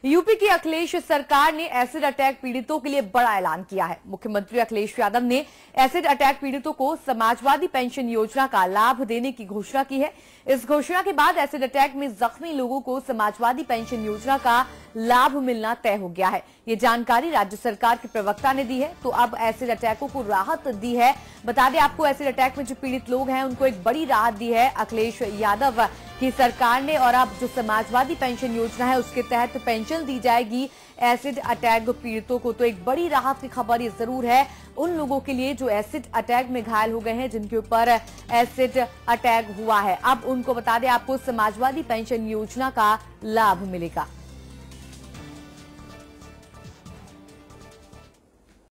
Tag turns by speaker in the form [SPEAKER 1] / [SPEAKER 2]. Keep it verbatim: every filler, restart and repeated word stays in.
[SPEAKER 1] UP की अखिलेश सरकार ने एसिड अटैक पीड़ितों के लिए बड़ा ऐलान किया है। मुख्यमंत्री अखिलेश यादव ने एसिड अटैक पीड़ितों को समाजवादी पेंशन योजना का लाभ देने की घोषणा की है। इस घोषणा के बाद एसिड अटैक में जख्मी लोगों को समाजवादी पेंशन योजना का लाभ मिलना तय हो गया है। ये जानकारी राज्य सरकार के प्रवक्ता ने दी है। तो अब एसिड अटैकों को राहत दी है। बता दें आपको, एसिड अटैक में जो पीड़ित लोग हैं उनको एक बड़ी राहत दी है अखिलेश यादव की सरकार ने। और अब जो समाजवादी पेंशन योजना है उसके तहत पेंशन दी जाएगी एसिड अटैक पीड़ितों को। तो एक बड़ी राहत की खबर ये जरूर है उन लोगों के लिए जो एसिड अटैक में घायल हो गए हैं, जिनके ऊपर एसिड अटैक हुआ है। अब उनको बता दें आपको समाजवादी पेंशन योजना का लाभ मिलेगा।